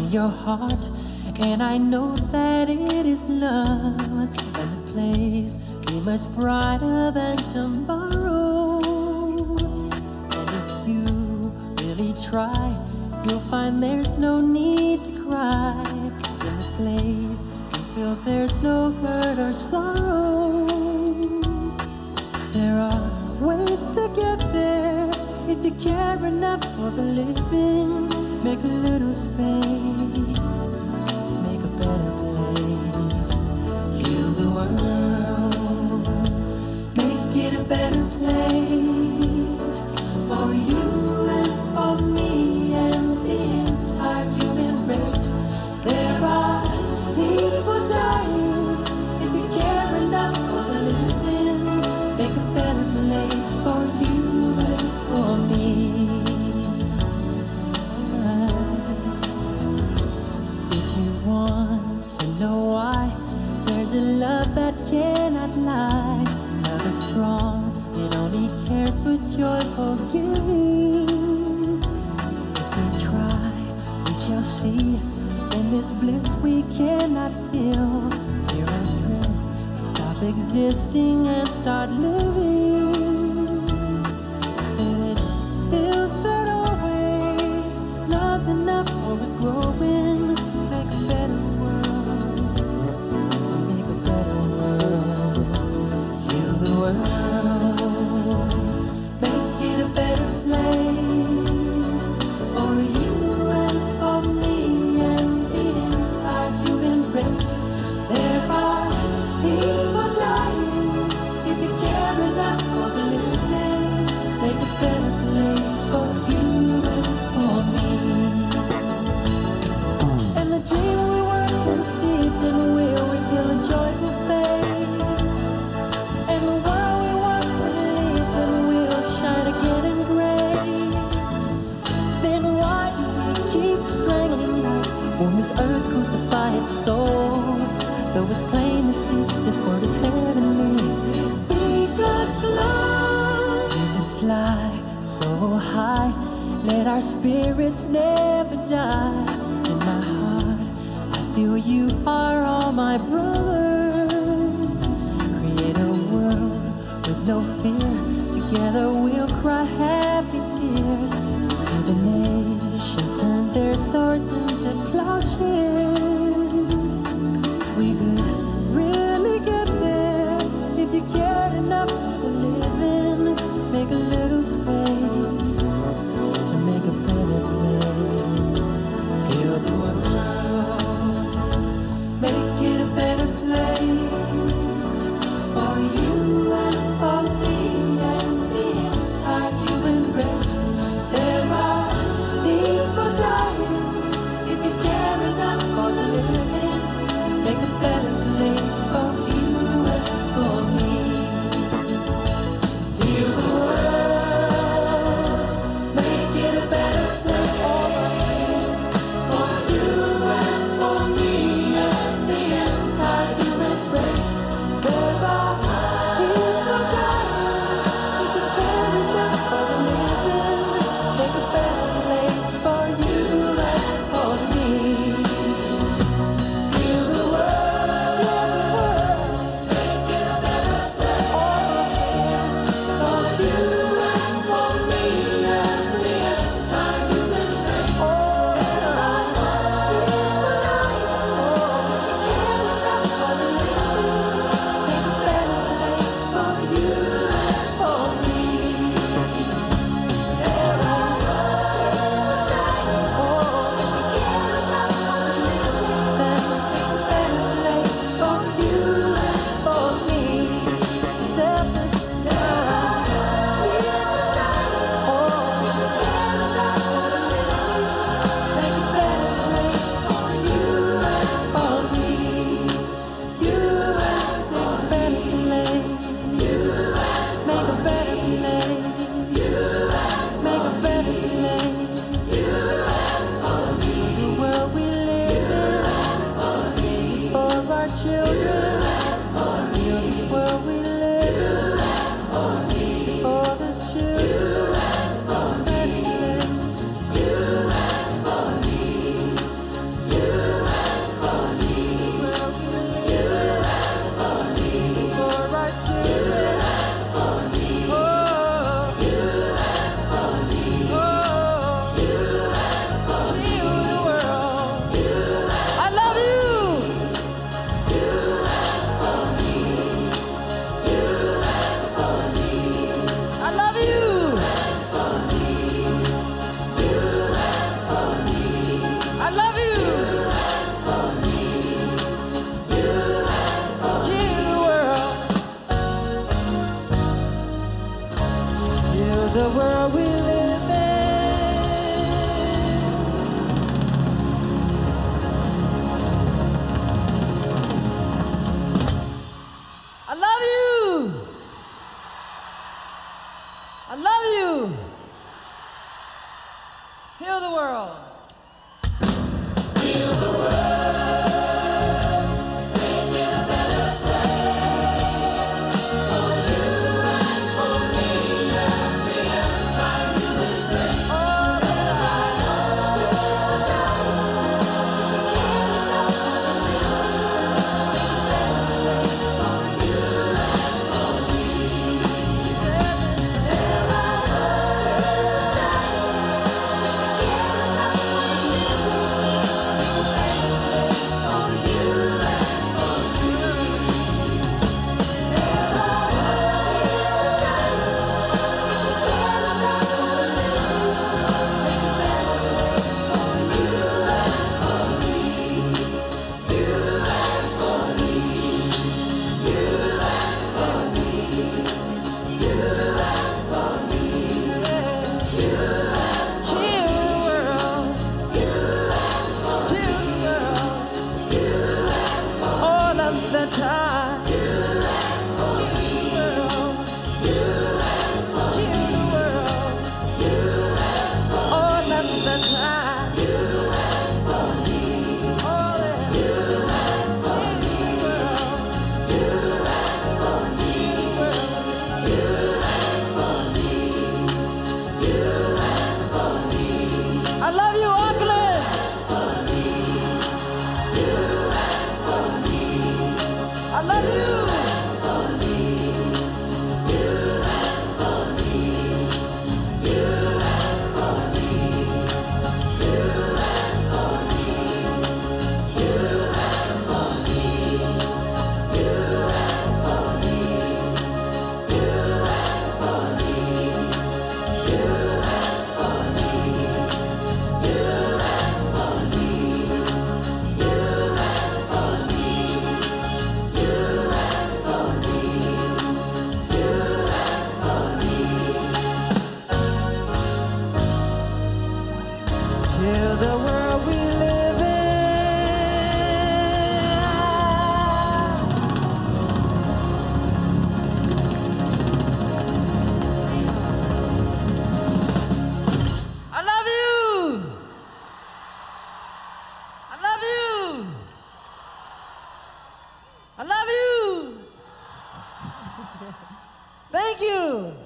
in your heart, and I know that it is love. And this place be much brighter than tomorrow. And if you really try, you'll find there's no need to cry. In this place, you feel there's no hurt or sorrow. There are ways to get there if you care enough for the living. Make a little space, make a better place. Heal the world, make it a better place for you and for me and the entire human race. There are people dying if you care enough for the living. Make a better place for you and for me. If you want to know why, there's a love that cannot lie. Love is strong, it only cares for joyful giving. If we try, we shall see. In this bliss we cannot feel. Fear and dread stop existing and start living. And it feels that always love's enough for us growing. Make a better world, make a better world. Heal the world, make it a better place for you and for me and the entire human race. There are people dying if you care enough for the living. Make a better place for you and for me. And the dream we were conceived in will reveal a joyful face. And the world we once believed in will shine again in grace. Then why do we keep strangling life when this earth crucify its soul? Though it's plain to see this world is heavenly, we God's love. We can fly so high, let our spirits never die. In my heart, I feel you are all my brothers. Create a world with no fear. Together we'll cry happy tears. See the nations turn their swords into plowshares. We could really get there if you cared enough for the living. Make a little space to make a better place. Heal the world, make it a better place for you and for me and the entire human race. There are people dying if you Thank you.